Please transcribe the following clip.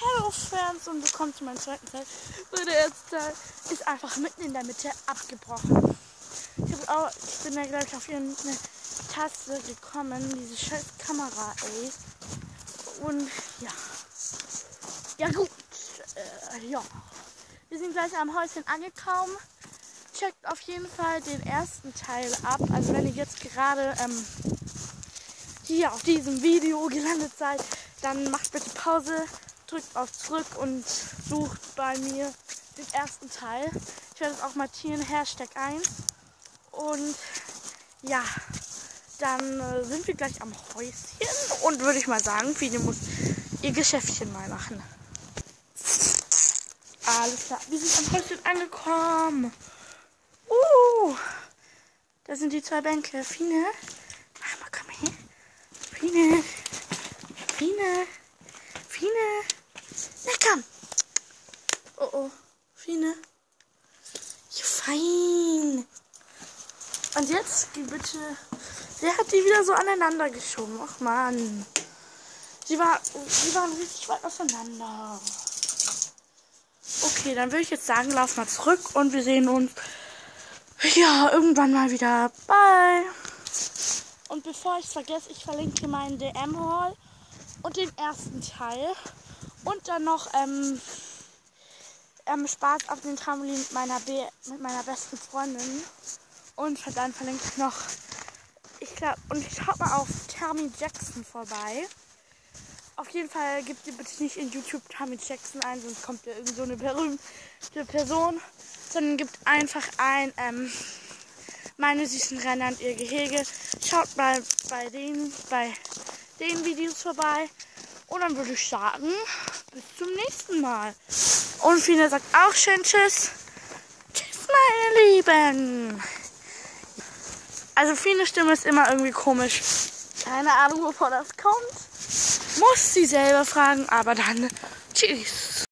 Hallo Fans und willkommen zu meinem zweiten Teil. So, der erste Teil ist einfach mitten in der Mitte abgebrochen. Ich bin da gleich auf irgendeine Taste gekommen, diese scheiß Kamera, ey. Und ja. Ja gut. Ja. Wir sind gleich am Häuschen angekommen. Checkt auf jeden Fall den ersten Teil ab. Also wenn ihr jetzt gerade hier auf diesem Video gelandet seid, dann macht bitte Pause, drückt auf zurück und sucht bei mir den ersten Teil. Ich werde es auch markieren, #1. Und ja, dann sind wir gleich am Häuschen und würde ich mal sagen, Fine muss ihr Geschäftchen mal machen. Alles klar, wir sind am Häuschen angekommen. Da sind die zwei Bänke. Fine, Mama, komm her. Fine, Fine, Fine. Na komm. Oh, Fine. Ja, fein. Und jetzt, die bitte. Wer hat die wieder so aneinander geschoben? Ach man. Die waren richtig weit auseinander. Okay, dann würde ich jetzt sagen, lauf mal zurück und wir sehen uns ja irgendwann mal wieder. Bye. Und bevor ich es vergesse, ich verlinke meinen DM-Haul und den ersten Teil. Und dann noch Spaß auf den Trampolin mit meiner besten Freundin. Und dann verlinke ich noch, schaut mal auf Tammy Jackson vorbei. Auf jeden Fall gebt ihr bitte nicht in YouTube Tammy Jackson ein, sonst kommt ja irgend so eine berühmte Person. Sondern gebt einfach ein, meine süßen Renner und ihr Gehege. Schaut mal bei den Videos vorbei. Und dann würde ich sagen, bis zum nächsten Mal. Und Fine sagt auch schön Tschüss. Tschüss, meine Lieben. Also Fines Stimme ist immer irgendwie komisch. Keine Ahnung, wovon das kommt. Muss sie selber fragen, aber dann tschüss.